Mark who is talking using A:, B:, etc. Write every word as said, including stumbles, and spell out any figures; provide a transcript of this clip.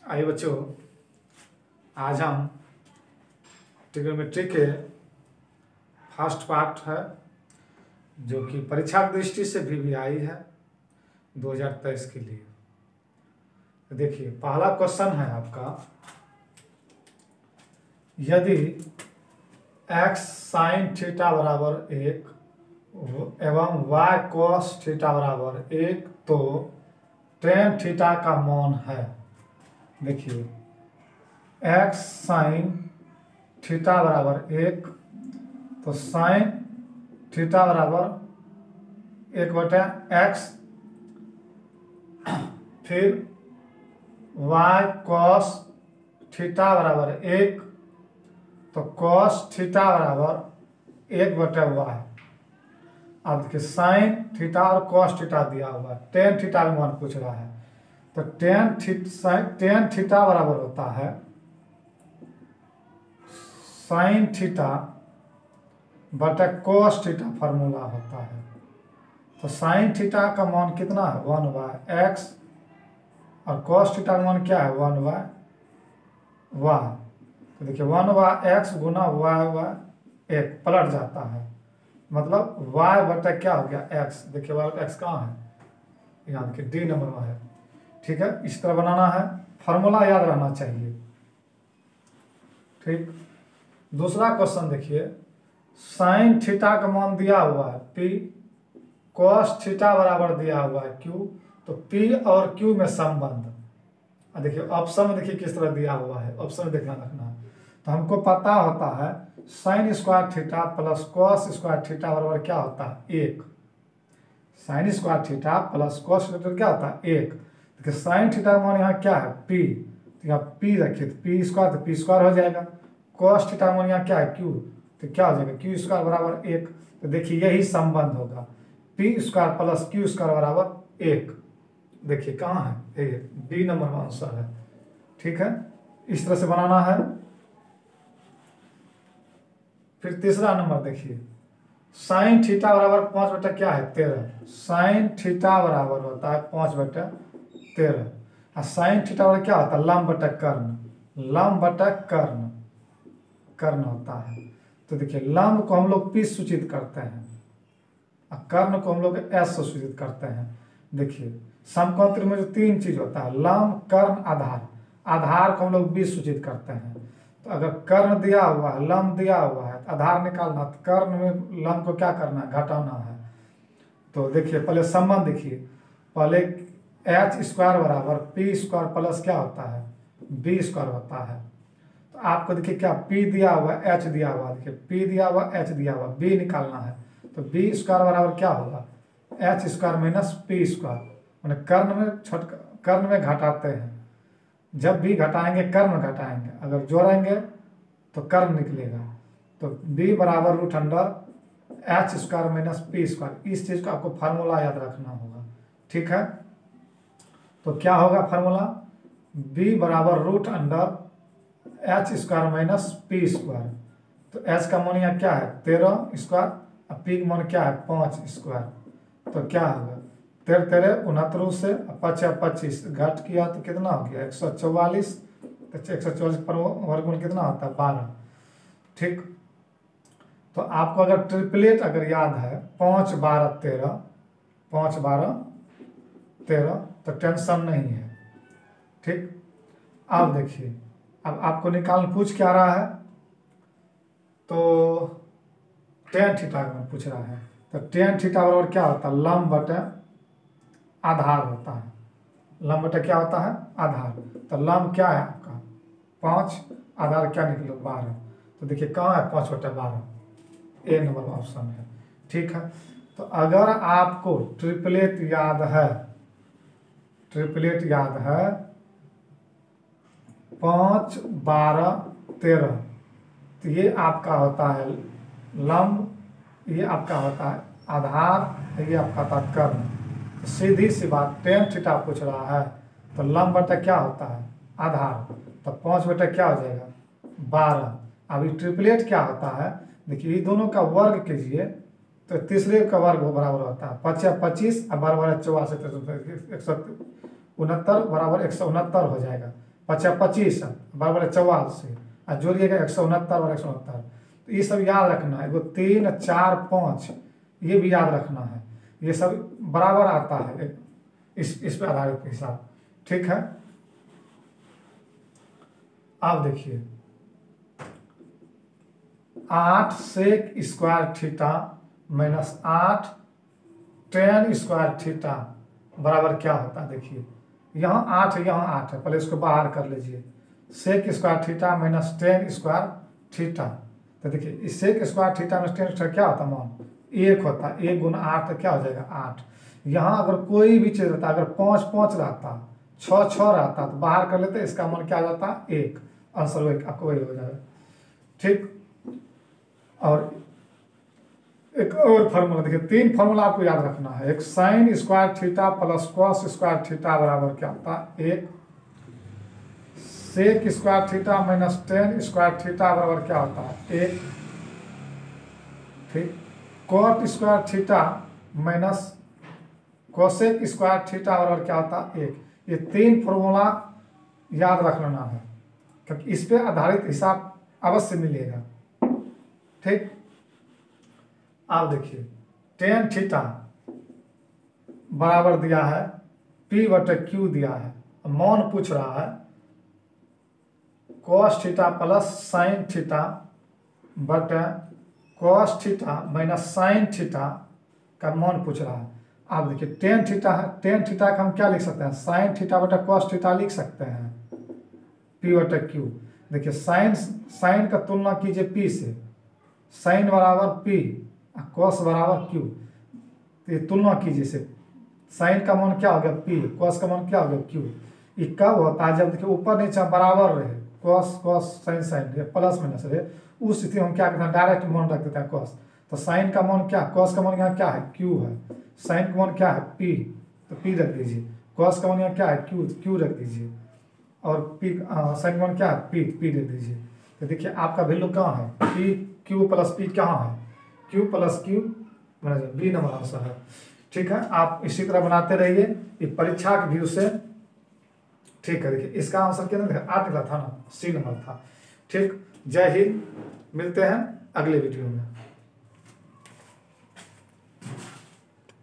A: आइए बच्चों, आज हम ट्रिग्नोमेट्री के फर्स्ट पार्ट है जो कि परीक्षा की दृष्टि से भी, भी आई है दो हज़ार तेईस के लिए। तो देखिए, पहला क्वेश्चन है आपका, यदि x साइन थीटा बराबर एक एवं y cos थीटा बराबर एक तो टेन थीटा का मान है। देखिए, x साइन थीटा बराबर एक, तो साइन थीटा बराबर एक बटा एक्स, फिर y cos थीटा बराबर एक, तो cos थीटा बराबर एक बटा वाई। अब देखिए, साइन थीटा और cos थीटा दिया हुआ है, टेन थीटा का मान पूछ रहा है, तो टेन थीटा टेन थीटा बराबर होता है साइन थीटा बटा cos थीटा, फार्मूला होता है। तो साइन थीटा का मान कितना है, वन बाय एक्स, और cos थीटा का मान क्या है, वन बाय वाई। तो देखिए, वन बाय एक्स गुना वाई बाय एक पलट जाता है, मतलब y बटा क्या हो गया, x। देखिए, y बटा x कहाँ है, यहाँ देखिए डी नंबर में है। ठीक है, इस तरह बनाना है, फार्मूला याद रहना चाहिए। ठीक, दूसरा क्वेश्चन देखिए, साइन थीटा का मान दिया हुआ है p, cos थीटा बराबर दिया हुआ है q, तो p और q में संबंध। देखिए ऑप्शन में देखिए किस तरह दिया हुआ है, ऑप्शन में देखना रखना है। तो हमको पता होता है sine square theta plus cos square theta बराबर क्या होता है, एक। Sine square theta plus cos square क्या होता है, एक। देखिए, साइन थीटा का मान यहाँ क्या है, पी, तो यहाँ पी रखिए, तो पी स्क्वायर, तो पी स्क्वायर हो जाएगा। कॉस थीटा का मान यहाँ क्या है, क्यू, तो क्या हो जाएगा, क्यू स्क्वायर बराबर एक। तो देखिए, यही संबंध होगा, P square plus Q square बराबर एक। देखिए कहाँ है, ये डी नंबर में आंसर है। ठीक है, इस तरह से बनाना है। फिर तीसरा नंबर देखिए, साइन थीटा बराबर पाँच बटा क्या है, तेरह। साइन थीटा बराबर होता है पाँच बटा तेरह, और साइन थीटा बराबर क्या होता है, लंब बटा कर्ण, लंब बटा कर्ण, कर्ण होता है। तो देखिए, लंब को हम लोग पी सूचित करते हैं और कर्ण को हम लोग एस से सूचित करते हैं। देखिए, समकोण में जो तीन चीज होता है, लंब, कर्ण, आधार। आधार को हम लोग बी सूचित करते हैं। तो अगर कर्ण दिया हुआ है, लंब दिया हुआ है, तो आधार निकालना, तो कर्ण में लंब को क्या करना है, घटाना है। तो देखिए, पहले संबंध देखिए, पहले एच स्क्वायर बराबर पी स्क्वायर प्लस क्या होता है, बी स्क्वायर होता है। तो आपको देखिए क्या पी दिया हुआ है, एच दिया हुआ, देखिए पी दिया हुआ, एच दिया हुआ, बी निकालना है। तो बी स्क्वायर बराबर क्या होगा, H square minus P square. मैंने कर्ण में छोट कर्ण में घटाते हैं, जब भी घटाएंगे कर्ण में घटाएंगे, अगर जोड़ेंगे तो कर्ण निकलेगा। तो b बराबर root under H square minus P square. इस चीज का आपको फार्मूला याद रखना होगा। ठीक है, तो क्या होगा फार्मूला, b बराबर root under H square minus P square. तो h का मान यहाँ क्या है, तेरह स्क्वायर, और p का मान क्या है, पाँच स्क्वायर। तो क्या होगा, तेरह तेरह उनहत्तर से पचास पच्चीस घट किया तो कितना हो गया, एक सौ चौवालीस। तो एक सौ चौवालीस पर वर्गमूल कितना होता है, बारह। ठीक, तो आपको अगर ट्रिपलेट अगर याद है, पाँच बारह तेरह, पाँच बारह तेरह, तो टेंशन नहीं है। ठीक, अब देखिए, अब आपको निकालना पूछ क्या रहा है, तो टेन थीटा में पूछ रहा है। तो टेन थीटा बराबर क्या होता है, लंब बटे आधार होता है। लंब बटा क्या होता है, आधार। तो लंब क्या है आपका पाँच, आधार क्या निकले, बारह। तो देखिए कहाँ है, पाँच बटा बारह, ए नंबर में ऑप्शन है। ठीक है, तो अगर आपको ट्रिपलेट याद है, ट्रिपलेट याद है, पाँच बारह तेरह, तो ये आपका होता है लंब, ये आपका होता है आधार, ये आपका होता है कर्ण। तो सीधी सी बात, टेन थीटा पूछ रहा है, तो लंब बटा क्या होता है, आधार। तो पाँच बटा क्या हो जाएगा, बारह। अभी ट्रिपलेट क्या होता है, देखिए ये दोनों का वर्ग कीजिए तो तीसरे का वर्ग बराबर होता है पचास पच्चीस और बारह बारह चौवालीस एक सौ उनहत्तर बराबर एक सौ उनहत्तर हो जाएगा। पचा पच्चीस बराबर है चौवालीस और जोड़िएगा एक सौ उनहत्तर और एक सौ उनहत्तर। तो ये सब याद रखना है। एगो तीन चार पाँच ये भी याद रखना है। ये सब बराबर आता है इस इस पे आधारित हिसाब। ठीक है, आप देखिए आठ सेक स्क्वायर थीटा माइनस आठ टेन स्क्वायर थीटा बराबर क्या होता है। देखिए यहाँ आठ है, यहाँ आठ है, पहले इसको बाहर कर लीजिए। Sec square theta minus tan square theta, तो देखिए इस sec square theta minus tan square क्या होता है मान एक होता है। एक गुना आठ तो क्या हो जाएगा आठ। यहाँ अगर कोई भी चीज़ रहता, अगर पाँच पाँच रहता, छः छः रहता तो बाहर कर लेते, इसका मान क्या हो जाता एक। आंसर वही आपको वही हो जाएगा। ठीक, और एक और फार्मूला देखिए, तीन फार्मूला आपको याद रखना है। एक sine square theta plus cos square theta बराबर क्या होता है एक। Sec square theta minus tan square theta बराबर क्या होता है एक। ठीक, cot square theta minus cosec square theta बराबर क्या होता है एक। ये तीन फॉर्मूला याद रख लेना है, क्योंकि इस पे आधारित हिसाब अवश्य मिलेगा। ठीक, आप देखिए टेन थीटा बराबर दिया है पी बटे क्यू दिया है, मान पूछ रहा है cos theta plus sine theta बटे cos theta minus sine theta का मान पूछ रहा है। आप देखिए टेन थीटा है, टेन थीटा का हम क्या लिख सकते हैं साइन थीटा बटे कॉस थीटा लिख सकते हैं पी बटे क्यू। देखिए साइन साइन का तुलना कीजिए पी से, साइन बराबर पी कॉस बराबर क्यू, तो ये तुलना कीजिए से। साइन का मान क्या हो गया पी, कॉस का मान क्या हो गया क्यू। ये कब होता है जब देखिए ऊपर नीचे बराबर रहे, cos cos sine sine plus minus रहे, उस स्थिति में हम क्या करते हैं डायरेक्ट मान रख देते हैं कॉस। तो साइन का मान क्या, कॉस का मान यहाँ क्या है क्यू है, साइन का मान क्या है पी, तो पी रख दीजिए। कॉस का मान यहाँ क्या है क्यू, क्यू रख दीजिए। और पी साइन का मान क्या है पी, पी रख दीजिए। तो देखिए आपका वैल्यू कहाँ है पी क्यू प्लस पी कहाँ है Q plus Q, B number answer है। ठीक है, आप इसी तरह बनाते रहिए ये परीक्षा के व्यू से। ठीक है, देखिए इसका आंसर क्या ना आठ निकला था ना, सी नंबर था। ठीक, जय हिंद, मिलते हैं अगले वीडियो में।